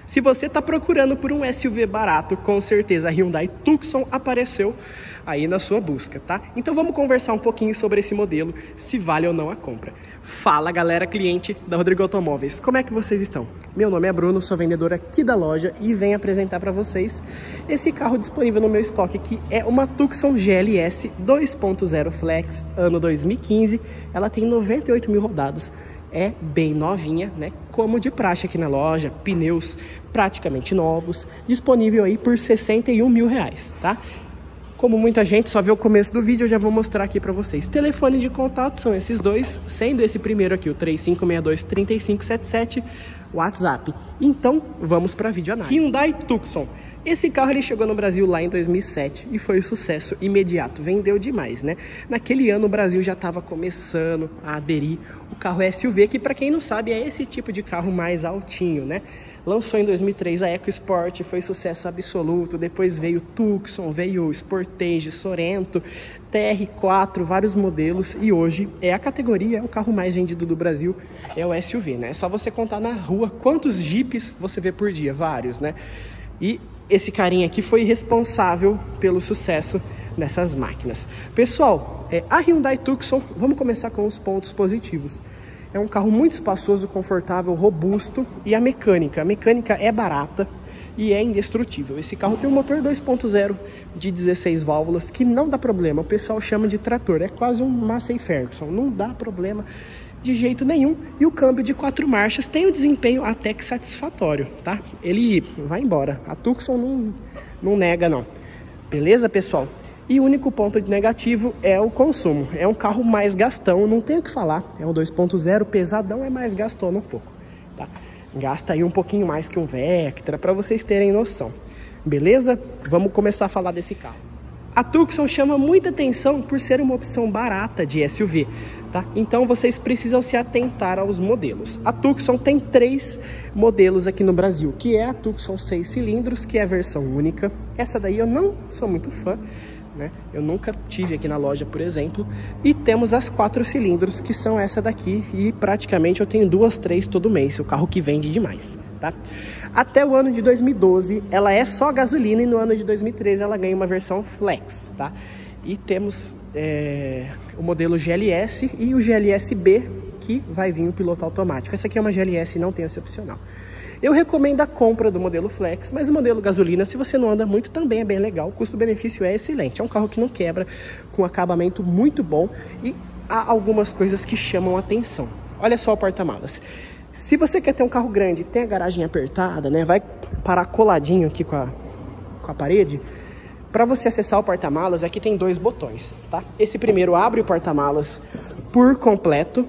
Se você está procurando por um SUV barato, com certeza a Hyundai Tucson apareceu aí na sua busca, tá? Então vamos conversar um pouquinho sobre esse modelo, se vale ou não a compra. Fala galera, cliente da Rodrigo Automóveis, como é que vocês estão? Meu nome é Bruno, sou vendedor aqui da loja e venho apresentar para vocês esse carro disponível no meu estoque, que é uma Tucson GLS 2.0 Flex, ano 2015. Ela tem 98 mil rodados. É bem novinha, né? Como de praxe aqui na loja, pneus praticamente novos, disponível aí por 61 mil reais, tá? Como muita gente só vê o começo do vídeo, eu já vou mostrar aqui para vocês. Telefone de contato são esses dois, sendo esse primeiro aqui o 3562-3577, WhatsApp. Então, vamos para a videoanálise. Hyundai Tucson. Esse carro ele chegou no Brasil lá em 2007 e foi um sucesso imediato, vendeu demais, né? Naquele ano o Brasil já estava começando a aderir o carro SUV, que para quem não sabe é esse tipo de carro mais altinho, né? Lançou em 2003 a EcoSport, foi sucesso absoluto, depois veio o Tucson, veio o Sportage, Sorento, TR4, vários modelos, e hoje é a categoria, é o carro mais vendido do Brasil, é o SUV, né? É só você contar na rua quantos Jeeps você vê por dia, vários, né? E esse carinha aqui foi responsável pelo sucesso dessas máquinas. Pessoal, a Hyundai Tucson, vamos começar com os pontos positivos. É um carro muito espaçoso, confortável, robusto, e a mecânica é barata e é indestrutível. Esse carro tem um motor 2.0 de 16 válvulas que não dá problema, o pessoal chama de trator, é quase um Massey Ferguson, não dá problema de jeito nenhum. E o câmbio de 4 marchas tem um desempenho até que satisfatório, tá? Ele vai embora, a Tucson não nega não, beleza pessoal? E o único ponto de negativo é o consumo. É um carro mais gastão, não tenho o que falar. É um 2.0 pesadão, é mais gastona um pouco, tá? Gasta aí um pouquinho mais que um Vectra, para vocês terem noção. Beleza? Vamos começar a falar desse carro. A Tucson chama muita atenção por ser uma opção barata de SUV, tá? Então vocês precisam se atentar aos modelos. A Tucson tem 3 modelos aqui no Brasil, que é a Tucson 6 cilindros, que é a versão única. Essa daí eu não sou muito fã, né? Eu nunca tive aqui na loja, por exemplo. E temos as 4 cilindros, que são essa daqui, e praticamente eu tenho 2, 3 todo mês, o carro que vende demais, tá? Até o ano de 2012 ela é só gasolina, e no ano de 2013 ela ganha uma versão Flex, tá? E temos o modelo GLS e o GLS-B, que vai vir o piloto automático. Essa aqui é uma GLS e não tem esse opcional. Eu recomendo a compra do modelo Flex, mas o modelo gasolina, se você não anda muito, também é bem legal. O custo-benefício é excelente. É um carro que não quebra, com acabamento muito bom, e há algumas coisas que chamam a atenção. Olha só o porta-malas. Se você quer ter um carro grande, tem a garagem apertada, né? Vai parar coladinho aqui com a parede. Para você acessar o porta-malas, aqui tem 2 botões, tá? Esse primeiro abre o porta-malas por completo.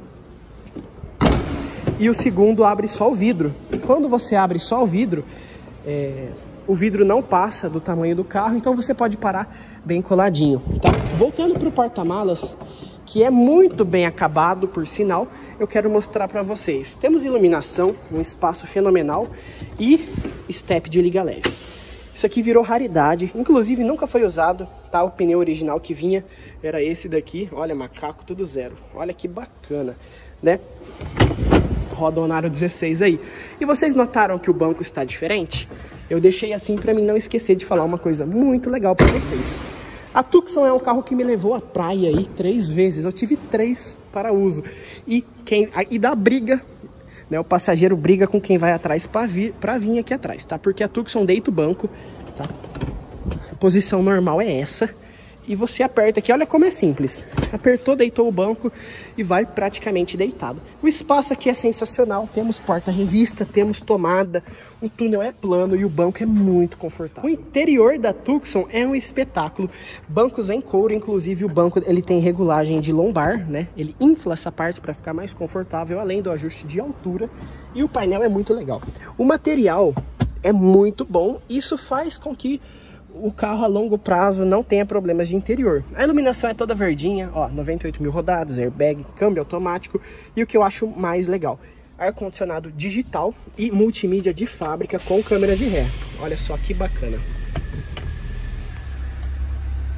E o segundo abre só o vidro. Quando você abre só o vidro não passa do tamanho do carro, então você pode parar bem coladinho, tá? Voltando para o porta-malas, que é muito bem acabado, por sinal, eu quero mostrar para vocês. Temos iluminação, um espaço fenomenal e step de liga leve. Isso aqui virou raridade, inclusive nunca foi usado, tá? O pneu original que vinha era esse daqui, olha, macaco, tudo zero. Olha que bacana, né? Roda um aro 16 aí. E vocês notaram que o banco está diferente? Eu deixei assim para mim não esquecer de falar uma coisa muito legal para vocês. A Tucson é um carro que me levou à praia aí 3 vezes. Eu tive 3 para uso. E dá briga, né? O passageiro briga com quem vai atrás para vir aqui atrás, tá? Porque a Tucson deita o banco, tá? A posição normal é essa. E você aperta aqui, olha como é simples. Apertou, deitou o banco e vai praticamente deitado. O espaço aqui é sensacional. Temos porta-revista, temos tomada, o túnel é plano e o banco é muito confortável. O interior da Tucson é um espetáculo. Bancos em couro, inclusive o banco ele tem regulagem de lombar, né? Ele infla essa parte para ficar mais confortável, além do ajuste de altura. E o painel é muito legal. O material é muito bom. Isso faz com que o carro a longo prazo não tenha problemas de interior. A iluminação é toda verdinha, ó, 98 mil rodados, airbag, câmbio automático, e o que eu acho mais legal, ar-condicionado digital e multimídia de fábrica com câmera de ré. Olha só que bacana.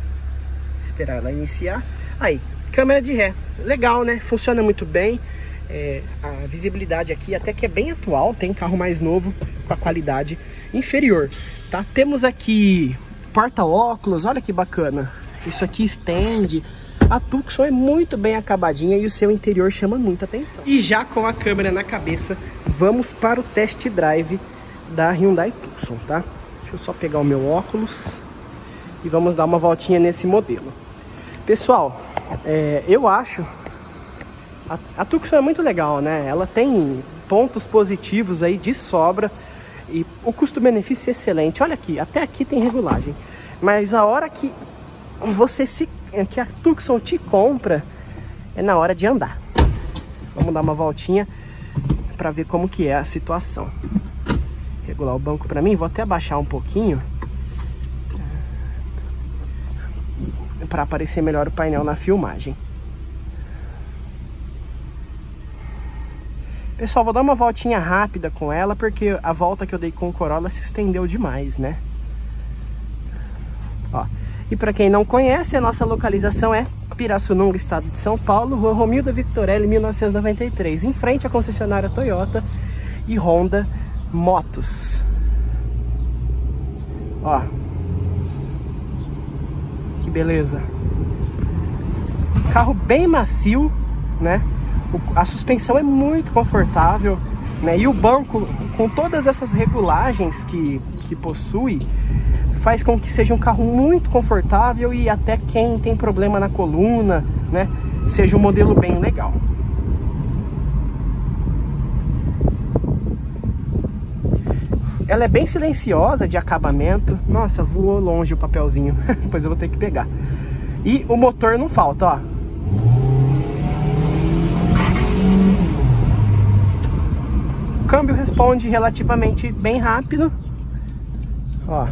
Esperar ela iniciar. Aí, câmera de ré, legal, né? Funciona muito bem. A visibilidade aqui até que é bem atual, tem carro mais novo com a qualidade inferior, tá? Temos aqui porta-óculos, olha que bacana. Isso aqui estende. A Tucson é muito bem acabadinha e o seu interior chama muita atenção. E já com a câmera na cabeça, vamos para o test drive da Hyundai Tucson, tá? Deixa eu só pegar o meu óculos e vamos dar uma voltinha nesse modelo. Pessoal, eu acho a Tucson é muito legal, né? Ela tem pontos positivos aí de sobra e o custo-benefício é excelente. Olha aqui, até aqui tem regulagem, mas a hora que a Tucson te compra é na hora de andar. Vamos dar uma voltinha para ver como que é a situação. Regular o banco para mim, vou até abaixar um pouquinho para aparecer melhor o painel na filmagem. Pessoal, vou dar uma voltinha rápida com ela, porque a volta que eu dei com o Corolla se estendeu demais, né? Ó, e para quem não conhece, a nossa localização é Pirassununga, estado de São Paulo, Rua Romilda Victorelli, 1993, em frente à concessionária Toyota e Honda Motos. Ó, que beleza. Carro bem macio, né? A suspensão é muito confortável, né? E o banco, com todas essas regulagens que possui, faz com que seja um carro muito confortável e até quem tem problema na coluna, né, seja um modelo bem legal. Ela é bem silenciosa de acabamento. Nossa, voou longe o papelzinho. Depois eu vou ter que pegar. E o motor não falta, ó. O câmbio responde relativamente bem rápido. Ó.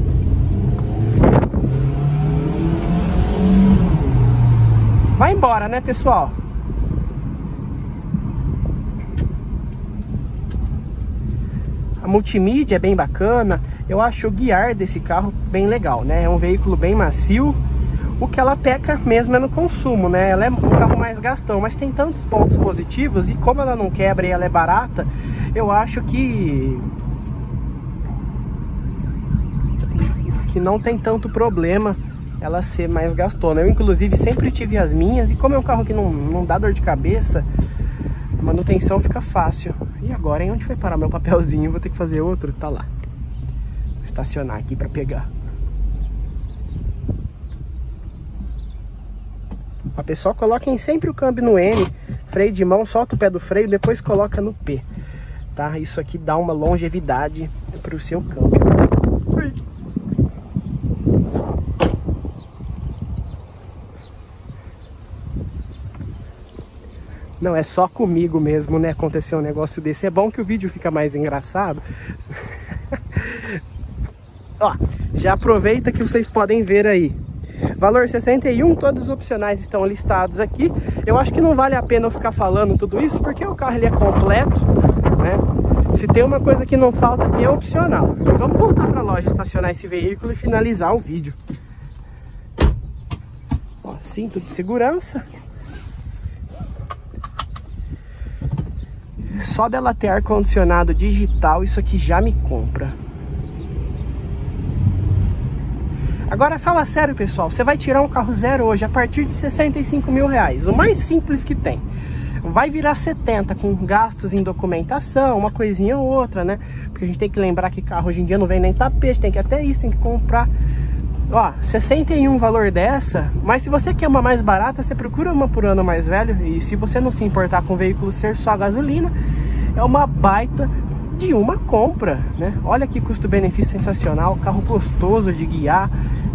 Vai embora, né, pessoal? A multimídia é bem bacana. Eu acho o guiar desse carro bem legal, né? É um veículo bem macio. O que ela peca mesmo é no consumo, né? Ela é um carro mais gastão, mas tem tantos pontos positivos. E como ela não quebra e ela é barata, eu acho que não tem tanto problema ela ser mais gastona. Eu inclusive sempre tive as minhas, e como é um carro que não dá dor de cabeça, a manutenção fica fácil. E agora, hein? Onde foi parar meu papelzinho? Vou ter que fazer outro, tá lá. Vou estacionar aqui pra pegar. A pessoa, coloquem sempre o câmbio no N, freio de mão, solta o pé do freio, depois coloca no P, tá? Isso aqui dá uma longevidade pro seu câmbio. Ui. Não, é só comigo mesmo, né, acontecer um negócio desse. É bom que o vídeo fica mais engraçado. Ó, já aproveita que vocês podem ver aí. Valor 61, todos os opcionais estão listados aqui. Eu acho que não vale a pena eu ficar falando tudo isso, porque o carro ele é completo, né? Se tem uma coisa que não falta aqui é opcional. E vamos voltar para a loja, estacionar esse veículo e finalizar o vídeo. Ó, cinto de segurança. Só dela ter ar-condicionado digital, isso aqui já me compra. Agora fala sério, pessoal, você vai tirar um carro zero hoje a partir de 65 mil reais, o mais simples que tem. Vai virar 70 com gastos em documentação, uma coisinha ou outra, né? Porque a gente tem que lembrar que carro hoje em dia não vem nem tapete, tem que até isso, tem que comprar. Ó, 61 valor dessa, mas se você quer uma mais barata, você procura uma por ano mais velho. E se você não se importar com o veículo ser só gasolina, é uma baita de uma compra, né? Olha que custo-benefício sensacional, carro gostoso de guiar,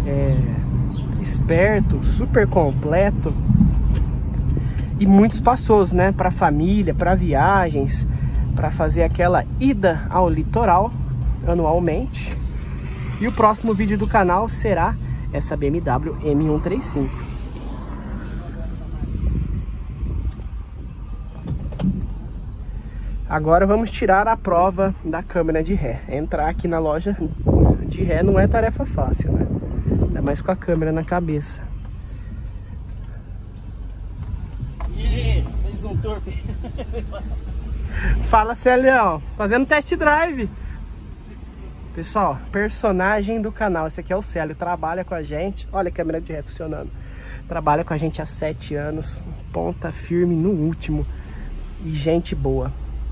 esperto, super completo e muito espaçoso, né? Para família, para viagens, para fazer aquela ida ao litoral anualmente. E o próximo vídeo do canal será essa BMW M135. Agora vamos tirar a prova da câmera de ré. Entrar aqui na loja de ré não é tarefa fácil, né? Ainda mais com a câmera na cabeça. fiz um tour. Fala, Celião. Fazendo test drive. Pessoal, personagem do canal. Esse aqui é o Célio. Trabalha com a gente. Olha a câmera de ré funcionando. Trabalha com a gente há 7 anos. Ponta firme no último. E gente boa.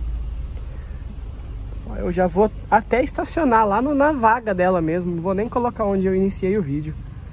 Eu já vou até estacionar lá na vaga dela mesmo. Não vou nem colocar onde eu iniciei o vídeo.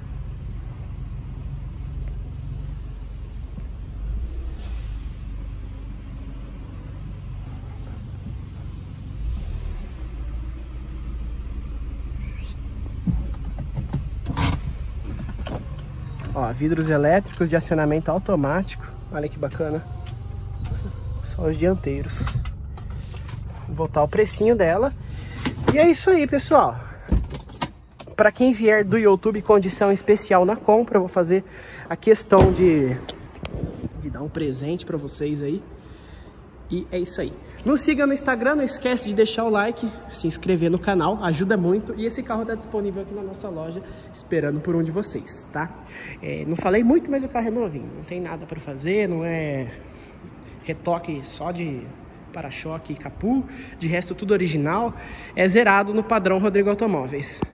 Ó, vidros elétricos de acionamento automático. Olha que bacana. Só os dianteiros. Vou voltar o precinho dela. E é isso aí, pessoal. Para quem vier do YouTube, condição especial na compra, eu vou fazer a questão de dar um presente para vocês aí. E é isso aí. Nos siga no Instagram, não esquece de deixar o like, se inscrever no canal, ajuda muito. E esse carro está disponível aqui na nossa loja, esperando por um de vocês, tá? Não falei muito, mas o carro é novinho, não tem nada para fazer, não é retoque só de para-choque e capu, de resto tudo original, é zerado no padrão Rodrigo Automóveis.